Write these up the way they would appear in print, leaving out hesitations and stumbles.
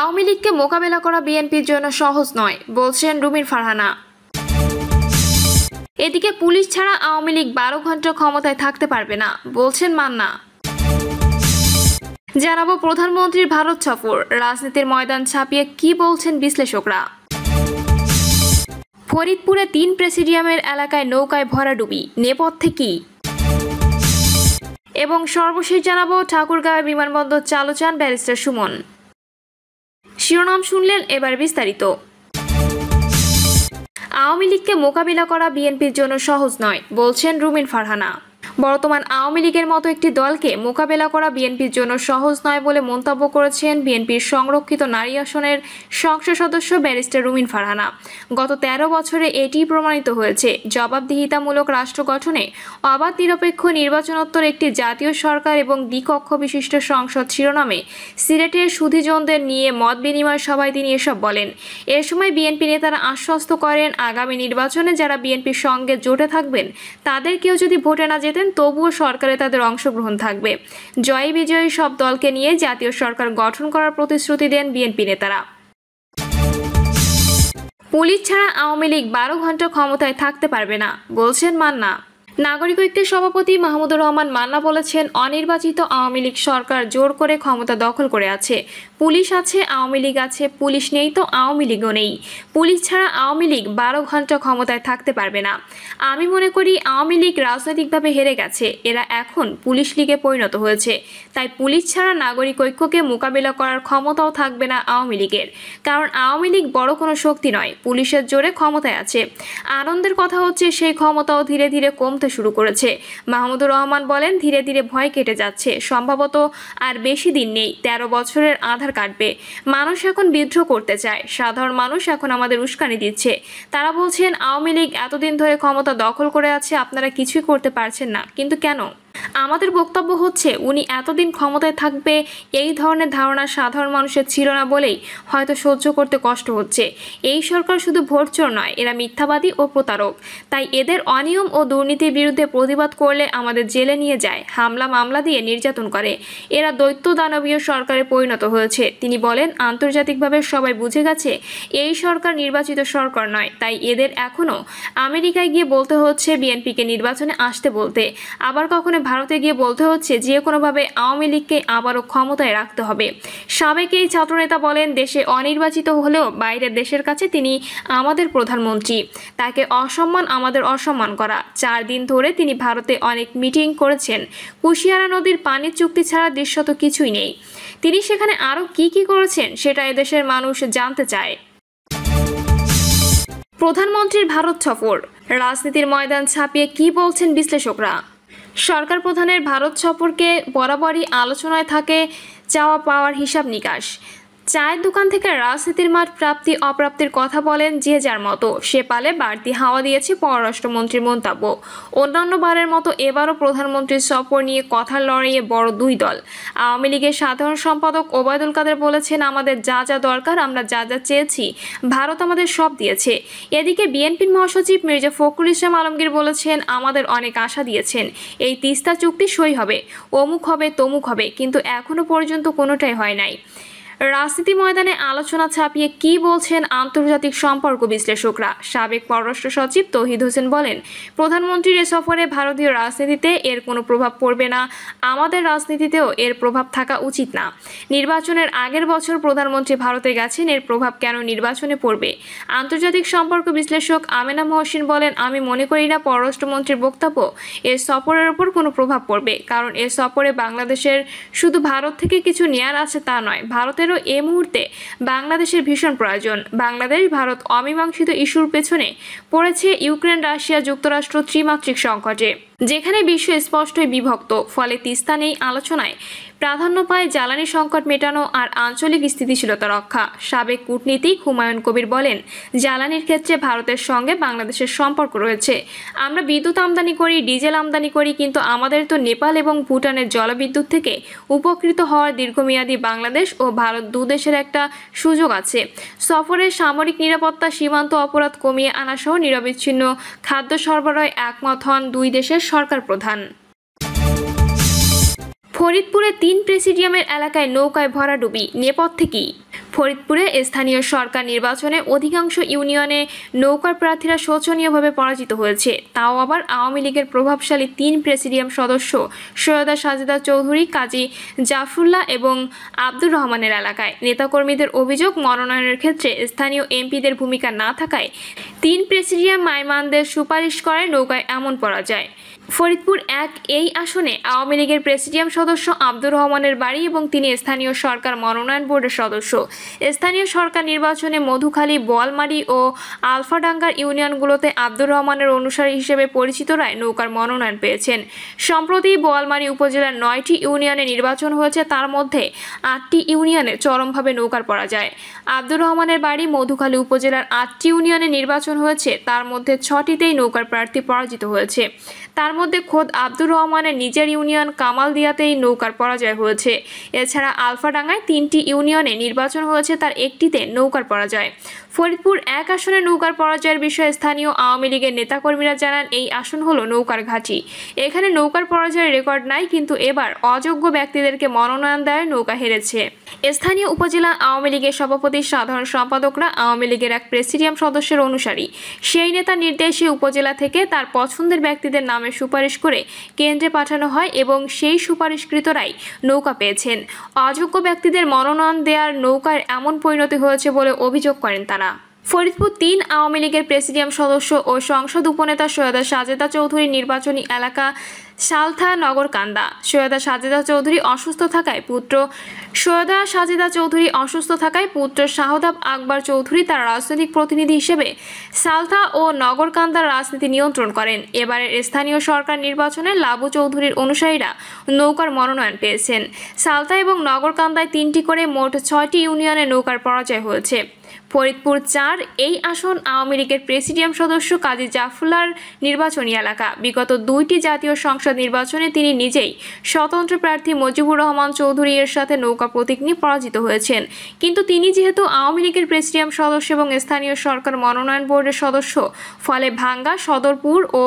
আওয়ামী লীগকে মোকাবেলা করা বিএনপির জন্য সহজ নয় বলছেন রুমির ফারহানা। এদিকে পুলিশ ছাড়া আওয়ামী লীগ 12 ঘন্টা ক্ষমতায় থাকতে পারবে না বলছেন মান্না। জানাবো প্রধানমন্ত্রীর ভারত সফর, রাজনীতির ময়দান ছাপিয়ে কি বলছেন বিশ্লেষকরা। ফরিদপুরে 3 প্রেসিডিয়ামের এলাকায় নৌকায় ভরাডুবি, নেপথ্যে কি? এবং সর্বশেষ জানাবো ঠাকুরগাঁও বিমানবন্দর চালু চান ব্যারিস্টার সুমন। শিরোনাম শুনলেন, এবার বিস্তারিত। আওয়ামী লীগকে মোকাবিলা করা বিএনপির জন্য সহজ নয় বলছেন রুমিন ফারহানা। বর্তমান আওয়ামী লীগের মতো একটি দলকে মোকাবেলা করা বিএনপির জন্য সহজ নয় বলে মন্তব্য করেছেন বিএনপির সংরক্ষিত নারী আসনের সংসদ সদস্য ব্যারিস্টার রুমিন ফারহানা। গত 13 বছরে এটি প্রমাণিত হয়েছে, জবাবদিহিতামূলক রাষ্ট্র গঠনে অবাধ নিরপেক্ষ নির্বাচনোত্তর একটি জাতীয় সরকার এবং দ্বিকক্ষ বিশিষ্ট সংসদ শিরোনামে সিলেটের সুধীজনদের নিয়ে মত বিনিময় সভায় তিনি এসব বলেন। এ সময় বিএনপি নেতারা আশ্বস্ত করেন, আগামী নির্বাচনে যারা বিএনপির সঙ্গে জোটে থাকবেন তাদের কেউ যদি ভোটে না যেতেন তবুও সরকারে তাদের অংশগ্রহণ থাকবে। জয়ী বিজয়ী সব দলকে নিয়ে জাতীয় সরকার গঠন করার প্রতিশ্রুতি দেন বিএনপি নেতারা। পুলিশ ছাড়া আওয়ামী লীগ 12 ঘন্টা ক্ষমতায় থাকতে পারবে না বলছেন মান্না। নাগরিক ঐক্যের সভাপতি মাহমুদুর রহমান মান্না বলেছেন, অনির্বাচিত আওয়ামী লীগ সরকার জোর করে ক্ষমতা দখল করে আছে। পুলিশ আছে, আওয়ামী লীগ আছে, পুলিশ নেই তো আওয়ামী লীগও নেই। পুলিশ ছাড়া আওয়ামী লীগ 12 ঘন্টা ক্ষমতায় থাকতে পারবে না। আমি মনে করি আওয়ামী লীগ রাজনৈতিকভাবে হেরে গেছে, এরা এখন পুলিশ লীগে পরিণত হয়েছে। তাই পুলিশ ছাড়া নাগরিক ঐক্যকে মোকাবিলা করার ক্ষমতাও থাকবে না আওয়ামী লীগের, কারণ আওয়ামী লীগ বড় কোনো শক্তি নয়, পুলিশের জোরে ক্ষমতায় আছে। আনন্দের কথা হচ্ছে সেই ক্ষমতাও ধীরে ধীরে কমতে শুরু করেছে। মাহমুদুর রহমান বলেন, ধীরে ধীরে ভয় কেটে যাচ্ছে, সম্ভবত আর বেশি দিন নেই, 13 বছরের আধার কাটবে। মানুষ এখন বিদ্রোহ করতে চায়, সাধারণ মানুষ এখন আমাদের উস্কানি দিচ্ছে। তারা বলছেন আওয়ামী লীগ এতদিন ধরে ক্ষমতা দখল করে আছে, আপনারা কিছুই করতে পারছেন না, কিন্তু কেন? আমাদের বক্তব্য হচ্ছে, উনি এতদিন ক্ষমতায় থাকবে এই ধরনের ধারণা সাধারণ মানুষের ছিল না বলেই হয়তো সহ্য করতে কষ্ট হচ্ছে। এই সরকার শুধু ভোটচোর নয়, এরা মিথ্যাবাদী ও প্রতারক। তাই এদের অনিয়ম ও দুর্নীতির বিরুদ্ধে প্রতিবাদ করলে আমাদের জেলে নিয়ে যায়, হামলা মামলা দিয়ে নির্যাতন করে। এরা দৈত্য দানবীয় সরকারে পরিণত হয়েছে। তিনি বলেন, আন্তর্জাতিকভাবে সবাই বুঝে গেছে এই সরকার নির্বাচিত সরকার নয়, তাই এদের এখনও আমেরিকায় গিয়ে বলতে হচ্ছে বিএনপিকে নির্বাচনে আসতে বলতে, আবার কখনো ভারতে গিয়ে বলতে হচ্ছে যে কোনোভাবে আওয়ামী লীগকে আবারও ক্ষমতায় রাখতে হবে। সাবেক এই ছাত্রনেতা বলেন, দেশে অনির্বাচিত হলেও বাইরের দেশের কাছে তিনি আমাদের প্রধানমন্ত্রী, তাকে অসম্মান আমাদের অসম্মান করা। 4 দিন ধরে তিনি ভারতে অনেক মিটিং করেছেন। কুশিয়ারা নদীর পানির চুক্তি ছাড়া দৃশ্যত কিছুই নেই। তিনি সেখানে আরও কি করেছেন সেটা এদেশের মানুষ জানতে চায়। প্রধানমন্ত্রীর ভারত সফর, রাজনীতির ময়দান ছাপিয়ে কি বলছেন বিশ্লেষকরা। সরকার প্রধানের ভারত সফরকে বরাবরই আলোচনায় থাকে চাওয়া পাওয়ার হিসাব নিকাশ। চায়ের দোকান থেকে রাজনীতির মাঠ প্রাপ্তি অপ্রাপ্তির কথা বলেন যে যার মতো, সে পালে বাড়তি হাওয়া দিয়েছে পররাষ্ট্রমন্ত্রীর মন্তব্য। অন্যান্য বারের মতো এবারও প্রধানমন্ত্রীর সফর নিয়ে কথার লড়াইয়ে বড় 2 দল। আওয়ামী লীগের সাধারণ সম্পাদক ওবায়দুল কাদের বলেছেন, আমাদের যা যা দরকার, আমরা যা যা চেয়েছি ভারত আমাদের সব দিয়েছে। এদিকে বিএনপির মহাসচিব মির্জা ফখরুল ইসলাম আলমগীর বলেছেন, আমাদের অনেক আশা দিয়েছেন, এই তিস্তা চুক্তি সই হবে, অমুক হবে তমুক হবে, কিন্তু এখনো পর্যন্ত কোনোটাই হয় নাই। রাজনীতি ময়দানে আলোচনা ছাপিয়ে কি বলছেন আন্তর্জাতিক সম্পর্ক বিশ্লেষকরা। সাবেক পররাষ্ট্র সচিব তৌহিদ হোসেন বলেন, প্রধানমন্ত্রীর এ সফরে ভারতীয় রাজনীতিতে এর কোনো প্রভাব পড়বে না, আমাদের রাজনীতিতেও এর প্রভাব থাকা উচিত না। নির্বাচনের আগের বছর প্রধানমন্ত্রী ভারতে গেছেন, এর প্রভাব কেন নির্বাচনে পড়বে? আন্তর্জাতিক সম্পর্ক বিশ্লেষক আমেনা মহসিন বলেন, আমি মনে করি না পররাষ্ট্রমন্ত্রীর বক্তব্য এর সফরের উপর কোনো প্রভাব পড়বে, কারণ এ সফরে বাংলাদেশের শুধু ভারত থেকে কিছু নেয়ার আছে তা নয়, ভারতের এই মুহূর্তে বাংলাদেশের ভীষণ প্রয়োজন। বাংলাদেশ ভারত অমীমাংসিত ইস্যুর পেছনে পড়েছে ইউক্রেন রাশিয়া যুক্তরাষ্ট্র ত্রিমাত্রিক সংকটে, যেখানে বিশ্ব স্পষ্টই বিভক্ত। ফলে তিস্তা নেই আলোচনায় প্রাধান্য পায় জ্বালানি সংকট মেটানো আর আঞ্চলিক স্থিতিশীলতা রক্ষা। সাবেক কূটনীতিক হুমায়ুন কবির বলেন, জ্বালানির ক্ষেত্রে ভারতের সঙ্গে বাংলাদেশের সম্পর্ক রয়েছে। আমরা বিদ্যুৎ আমদানি করি, ডিজেল আমদানি করি, কিন্তু আমাদের তো নেপাল এবং ভুটানের জলবিদ্যুৎ থেকে উপকৃত হওয়ার দীর্ঘমেয়াদী বাংলাদেশ ও ভারত 2 দেশের একটা সুযোগ আছে। সফরের সামরিক নিরাপত্তা, সীমান্ত অপরাধ কমিয়ে আনা সহ নিরবিচ্ছিন্ন খাদ্য সরবরাহে একমত হন 2 দেশের সরকার প্রধান। ফরিদপুরে ৩ প্রেসিডিয়ামের এলাকায় নৌকায় ভরাডুবি, নেপথ্যে কি? ফরিদপুরে স্থানীয় সরকার নির্বাচনে অধিকাংশ ইউনিয়নে নৌকার প্রার্থীরা শোচনীয়ভাবে পরাজিত হয়েছে, তাও আবার আওয়ামী লীগের প্রভাবশালী ৩ প্রেসিডিয়াম সদস্য সৈয়দা সাজেদা চৌধুরী, কাজী জাফরুল্লাহ এবং আব্দুর রহমানের এলাকায়। নেতাকর্মীদের অভিযোগ, মনোনয়নের ক্ষেত্রে স্থানীয় এমপিদের ভূমিকা না থাকায় ৩ প্রেসিডিয়াম মাইমানদের সুপারিশ করায় নৌকায় এমন পরাজয়। ফরিদপুর ১ এই আসনে আওয়ামী লীগের প্রেসিডিয়াম সদস্য আব্দুর রহমানের বাড়ি এবং তিনি স্থানীয় সরকার মনোনয়ন বোর্ডের সদস্য। স্থানীয় সরকার নির্বাচনে মধুখালী, বোয়ালমারী ও আলফাডাঙ্গার ইউনিয়নগুলোতে আব্দুর রহমানের অনুসারী হিসেবে পরিচিতরাই নৌকার মনোনয়ন পেয়েছেন। সম্প্রতি বোয়ালমারী উপজেলার ৯টি ইউনিয়নে নির্বাচন হয়েছে, তার মধ্যে ৮টি ইউনিয়নে চরমভাবে নৌকার পরাজয়। আব্দুর রহমানের বাড়ি মধুখালী উপজেলার ৮টি ইউনিয়নে নির্বাচন হয়েছে, তার মধ্যে ৬টিতেই নৌকার প্রার্থী পরাজিত হয়েছে। তার মধ্যে খোদ আব্দুর রহমানের নিজের ইউনিয়ন কামালদিয়াতেই নৌকার পরাজয় হয়েছে। এছাড়া আলফাডাঙ্গায় ৩টি ইউনিয়নে নির্বাচন হয়েছে, তার একটিতে নৌকার পরাজয়। ফরিদপুর ১ আসনে নৌকার পরাজয়ের বিষয়ে স্থানীয় আওয়ামী লীগের নেতাকর্মীরা জানান, এই আসন হলো নৌকার ঘাঁটি। এখানে নৌকার পরাজয়ের রেকর্ড নাই, কিন্তু এবার অযোগ্য ব্যক্তিদেরকে মনোনয়ন দেয় নৌকা হেরেছে। স্থানীয় উপজেলা আওয়ামী লীগের সভাপতি, সাধারণ সম্পাদকরা আওয়ামী লীগের এক প্রেসিডিয়াম সদস্যের অনুসারী। সেই নেতার নির্দেশে উপজেলা থেকে তার পছন্দের ব্যক্তিদের নামে সুপারিশ করে কেন্দ্রে পাঠানো হয় এবং সেই সুপারিশকৃতরাই নৌকা পেয়েছেন। অযোগ্য ব্যক্তিদের মনোনয়ন দেওয়ার নৌকার এমন পরিণতি হয়েছে বলে অভিযোগ করেন তারা। ফরিদপুর ৩ আওয়ামী লীগের প্রেসিডিয়াম সদস্য ও সংসদ উপনেতা সৈয়দা সাজেদা চৌধুরীর নির্বাচনী এলাকা সালথা নগরকান্দা। সৈয়দা সাজেদা চৌধুরী অসুস্থ থাকায় পুত্র শাহদাব আকবর চৌধুরী তার রাজনৈতিক প্রতিনিধি হিসেবে সালথা ও নগরকান্দার রাজনীতি নিয়ন্ত্রণ করেন। এবারের স্থানীয় সরকার নির্বাচনে লাবু চৌধুরীর অনুসারীরা নৌকার মনোনয়ন পেয়েছেন। সালথা এবং নগরকান্দায় ৩টি করে মোট ৬টি ইউনিয়নে নৌকার পরাজয় হয়েছে। ফরিদপুর ৪ এই আসন আওয়ামী লীগের প্রেসিডিয়াম সদস্য কাজী জাফরুল্লাহর নির্বাচনী এলাকা। বিগত ২টি জাতীয় সংসদ নির্বাচনে তিনি নিজেই স্বতন্ত্র প্রার্থী মুজিবুর রহমান চৌধুরী এর সাথে নৌকা প্রতীক নিয়ে পরাজিত হয়েছেন, কিন্তু তিনি যেহেতু আওয়ামী লীগের প্রেসিডিয়াম সদস্য এবং স্থানীয় সরকার মনোনয়ন বোর্ডের সদস্য, ফলে ভাঙ্গা, সদরপুর ও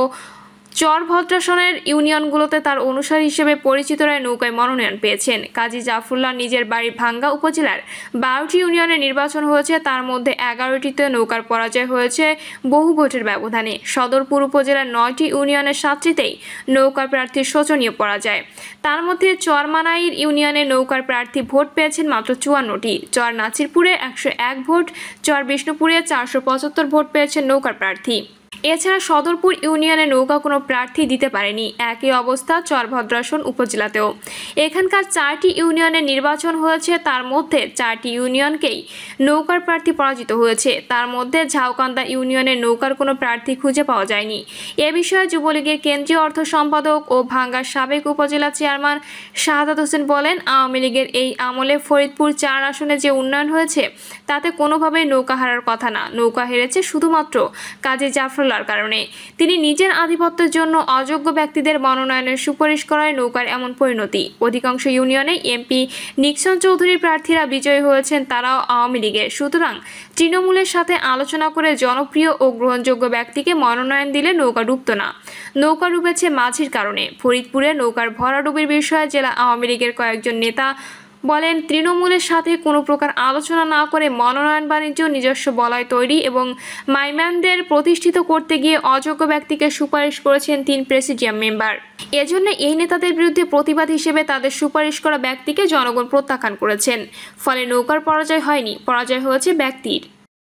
চরভদ্রাসনের ইউনিয়নগুলোতে তার অনুসারী হিসেবে পরিচিতরাই নৌকায় মনোনয়ন পেয়েছেন। কাজী জাফরুল্লাহ নিজের বাড়ি ভাঙ্গা উপজেলার ১২টি ইউনিয়নে নির্বাচন হয়েছে, তার মধ্যে ১১টিতে নৌকার পরাজয় হয়েছে বহু ভোটের ব্যবধানে। সদরপুর উপজেলার ৯টি ইউনিয়নের ৭টিতেই নৌকার প্রার্থীর শোচনীয় পরাজয়। তার মধ্যে চরমানাইর ইউনিয়নে নৌকার প্রার্থী ভোট পেয়েছেন মাত্র ৫৪টি। চর নাচিরপুরে ১০১ ভোট, চর বিষ্ণুপুরে ৪৭৫ ভোট পেয়েছেন নৌকার প্রার্থী। এছাড়া সদরপুর ইউনিয়নে নৌকা কোনো প্রার্থী দিতে পারেনি। একই অবস্থা চরভদ্রাসন উপজেলাতেও। এখানকার ৪টি ইউনিয়নে নির্বাচন হয়েছে, তার মধ্যে ৪টি ইউনিয়নকেই নৌকার প্রার্থী পরাজিত হয়েছে। তার মধ্যে ঝাউকান্দা ইউনিয়নে নৌকার কোনো প্রার্থী খুঁজে পাওয়া যায়নি। এ বিষয়ে যুবলীগের কেন্দ্রীয় অর্থ সম্পাদক ও ভাঙ্গার সাবেক উপজেলা চেয়ারম্যান শাহাদাত হোসেন বলেন, আওয়ামী লীগের এই আমলে ফরিদপুর ৪ আসনে যে উন্নয়ন হয়েছে তাতে কোনোভাবেই নৌকা হারার কথা না। নৌকা হেরেছে শুধুমাত্র কাজী জাফরুল্লাহর কারণে। তিনি নিজের আধিপত্যের জন্য অযোগ্য ব্যক্তিদের মনোনয়নের সুপারিশ করায় নৌকার এমন পরিণতি। অধিকাংশ ইউনিয়নে এমপি নিক্সন চৌধুরীর প্রার্থীরা বিজয়ী হয়েছেন, তারাও আওয়ামী লীগের। সুতরাং তৃণমূলের সাথে আলোচনা করে জনপ্রিয় ও গ্রহণযোগ্য ব্যক্তিকে মনোনয়ন দিলে নৌকা ডুবত না। নৌকা ডুবেছে মাঝির কারণে। ফরিদপুরে নৌকার ভরাডুবির বিষয়ে জেলা আওয়ামী লীগের কয়েকজন নেতা বলেন, তৃণমূলের সাথে কোনো প্রকার আলোচনা না করে মনোনয়ন বাণিজ্য, নিজস্ব বলয় তৈরি এবং মাইম্যানদের প্রতিষ্ঠিত করতে গিয়ে অযোগ্য ব্যক্তিকে সুপারিশ করেছেন ৩ প্রেসিডিয়াম মেম্বার। এজন্য এই নেতাদের বিরুদ্ধে প্রতিবাদ হিসেবে তাদের সুপারিশ করা ব্যক্তিকে জনগণ প্রত্যাখ্যান করেছেন। ফলে নৌকার পরাজয় হয়নি, পরাজয় হয়েছে ব্যক্তির।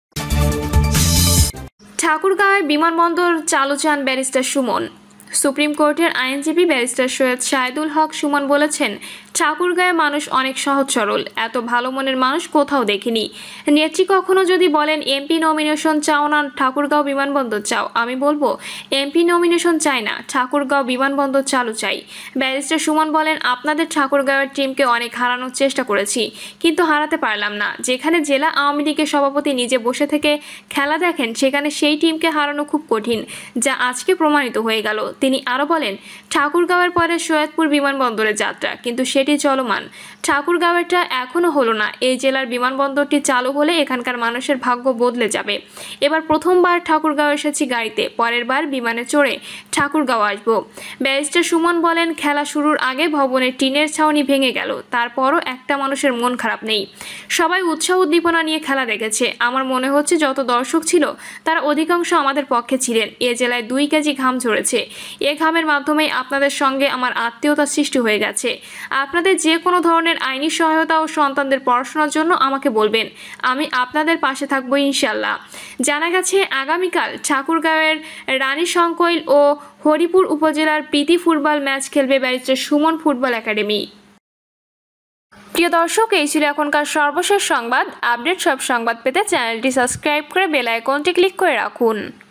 ঠাকুরগাঁওয়ে বিমানবন্দর চালু চান ব্যারিস্টার সুমন। সুপ্রিম কোর্টের আইনজীবী ব্যারিস্টার সৈয়দ শাহিদুল হক সুমন বলেছেন, ঠাকুরগাঁয়ে মানুষ অনেক সহজ সরল, এত ভালো মনের মানুষ কোথাও দেখিনি। নেত্রী কখনো যদি বলেন এমপি নমিনেশন চাও না ঠাকুরগাঁও বিমানবন্দর চাও, আমি বলবো এমপি নমিনেশন চাই না, ঠাকুরগাঁও বিমানবন্দর চালু চাই। ব্যারিস্টার সুমন বলেন, আপনাদের ঠাকুরগাঁওয়ের টিমকে অনেক হারানোর চেষ্টা করেছি, কিন্তু হারাতে পারলাম না। যেখানে জেলা আওয়ামী লীগের সভাপতি নিজে বসে থেকে খেলা দেখেন, সেখানে সেই টিমকে হারানো খুব কঠিন, যা আজকে প্রমাণিত হয়ে গেল। তিনি আরও বলেন, ঠাকুরগাঁওয়ের পরে সৈয়দপুর বিমানবন্দরের যাত্রা, কিন্তু সেই সেটি চলমান। ঠাকুরগাঁওয়েরটা এখনও হলো না। এই জেলার বিমানবন্দরটি চালু হলে এখানকার মানুষের ভাগ্য বদলে যাবে। এবার প্রথমবার ঠাকুরগাঁও এসেছি গাড়িতে, পরের বার বিমানে চড়ে ঠাকুরগাঁও আসবো। ব্যারিস্টার সুমন বলেন, খেলা শুরুর আগে ভবনের টিনের ছাউনি ভেঙে গেল, তারপরও একটা মানুষের মন খারাপ নেই। সবাই উৎসাহ উদ্দীপনা নিয়ে খেলা দেখেছে। আমার মনে হচ্ছে যত দর্শক ছিল তারা অধিকাংশ আমাদের পক্ষে ছিলেন। এ জেলায় 2 কেজি ঘাম ঝরেছে। এ ঘামের মাধ্যমেই আপনাদের সঙ্গে আমার আত্মীয়তা সৃষ্টি হয়ে গেছে। আপনাদের যে কোনো ধরনের আইনি সহায়তা ও সন্তানদের পড়াশোনার জন্য আমাকে বলবেন। আমি আপনাদের পাশে থাকবো ইনশাল্লাহ। জানা গেছে আগামীকাল ঠাকুরগাঁওয়ের রানীশংকৈল ও হরিপুর উপজেলার প্রীতি ফুটবল ম্যাচ খেলবে ব্যারিস্টার সুমন ফুটবল একাডেমি। প্রিয় দর্শক, এই ছিল এখনকার সর্বশেষ সংবাদ। আপডেট সব সংবাদ পেতে চ্যানেলটি সাবস্ক্রাইব করে বেল আইকনটি ক্লিক করে রাখুন।